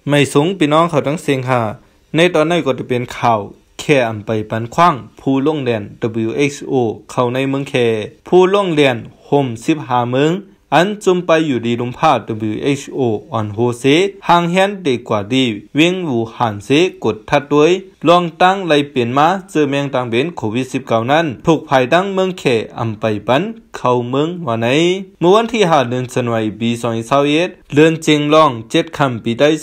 ไม่สูงพี่น้องเขาทั้งเสียงค่ะในตอนนี้ก็จะเป็นข่าวแค่อันไปปันคว้างผู้ลงเรียน WHO เข้าในเมืองแคผู้ลงเรียนโฮม15เมืองอันจุมไปอยู่ดีลุมพา WHO อ่อนโฮเซห่างแหนเด็กกว่าดีเวียงหูหันเซกดทัดด้วยลองตั้งไล่เปลี่ยนมาเจอแมงตังเป็นโควิด19นั้นถูกภายดังเมืองแคอันไปปันเข้าเมืองวันไหนเมื่อวันที่5เดือนธันวาคมปี2021เดือนเจงลอง7ค่ำปีได้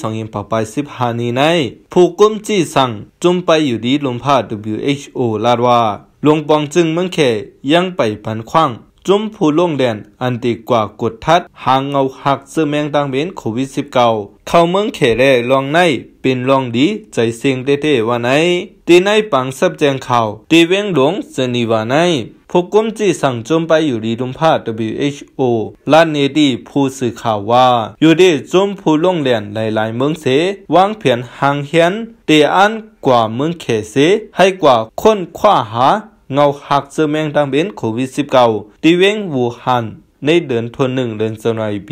2015นี้ในผู้กุมจี้สั่งจุมไปอยู่ดีลุมพา WHO ลาดว่าหลวงปองจึงเมืองแคยังไปปันคว้างจุมผู้ลงแดนอันดีกว่ากดทัดหางเงาหักเสื้อแมงตังเป็นโควิด19เข้าเมืองเขแร่ลองในเป็นลองดีใจเสียงเต้ๆว่าไหนตีในปังซับแจงข่าวตีเวียงหลวงเจนีว่าไหนผู้กุมจีสั่งจุมไปอยู่ดีลุมพา WHO ลานเนดีผู้สื่อข่าวว่าอยู่ดีจุมผู้ลงแดนหลายๆเมืองเสวางเพียนหางเฮียนเตอันกว่าเมืองเขเสให้กว่าคนคว้าหาเงาหักเสื้อแมงตังเป็นโควิด19ที่เว้งวูฮันในเดือนธันวาคมเดือนธันวาคมปี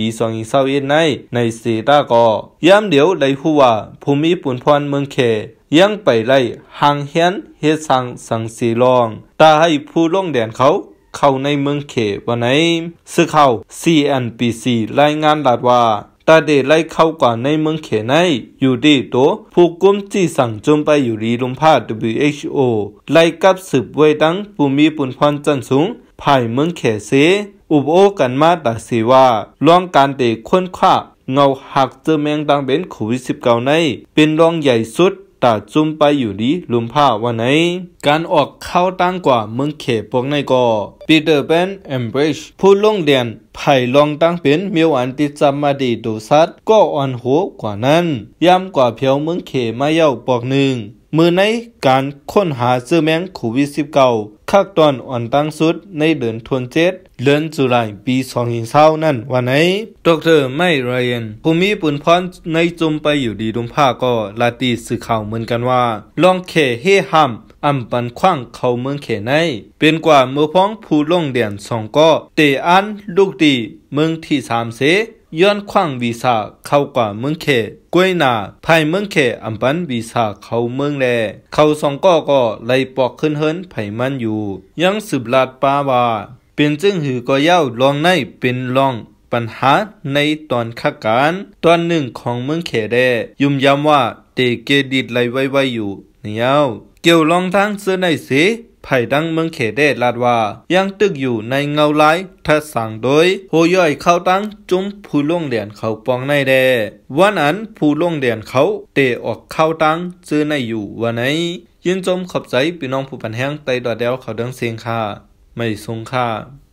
2021ในเซตาก็ย้ำเดียวได้หัวภูมิปุ่นพรเมืองเขยังไปไล่หางเฮียนเฮ็ดสังสีลองตาให้ผู้ลงแดนเขาเข้าในเมืองเขวันไหนสื่อข่าว CNBC รายงานลาดว่าตาเดไล่เข้ากว่าในเมืองเขในอยู่ดีโตผู้กุมจีสั่งจมไปอยู่ดีลุมพา WHO ไล่กับสืบไว้ตั้งภูมิปุ่นพรจันสูงภายเมืองเขเสอุบโอกันมาตัดสิว่าลองการเตะค้นคว้าเงาหักเจอแมงดังเป็นโควิด19ในเป็นรองใหญ่สุดตาจุมไปอยู่ดีลุมพาวันไหนการออกเข้าตั้งกว่าเมืองเขปวกในก็ปีเตอร์แปนเอมเบรชผู้ลงเรียนไผ่ลองตั้งเป็นมีวันติดจำมาดีดูซัดก็อ่อนหัวกว่านั้นย้ำกว่าเพียวเมืองเขมาเย้าปอกหนึ่งมือในการค้นหาเจอแมงโควิด19คักตอนอ่อนตั้งสุดในเดือนธันวาคมเดือนตุลาคมปี2020นั้นวันไหนดร.ไมค์ไรอันผู้มีปุ่นพรในจุมไปอยู่ดีลุมพาก็ลาตีสื่อข่าวเหมือนกันว่าลองเขเฮห้ามอัมปันคว้างเข้าเมืองเขในเป็นกว่าเมื่อพ้องผู้ลงเดียน2ก็เตอันลูกดีเมืองที่3เสย้อนคว้างวีซ่าเข้ากว่าเมืองเขกวยนาภายเมืองเขอัมปันวีซ่าเข้าเมืองแลเข้า2ก็ไล่ปอกขึ้นเฮินไผมันอยู่ยังสืบลาดป้าว่าเป็นจึงหือก็เย้าลองในเป็นลองปัญหาในตอนคักการตอนหนึ่งของเมืองเขแดยุ่มย้ำว่าเตเกดิดไล่ไว้อยู่เนี่ยเกี่ยวลองทางเสื้อในเสไผ่ดังเมืองเขเดลาดว่ายังตึกอยู่ในเงาลายทัดสั่งโดยโหย่อยเข้าตั้งจุ้มผู้ลงเดียนเขาปองในแดวันนั้นผู้ลงเดียนเขาเตะออกเข้าตั้งเสื้อในอยู่วันไหนยินจมขอบใจพี่น้องผู้ปันแห้งไตดอดเดวเขาดังเสียงค่ะไม่ทรงค่า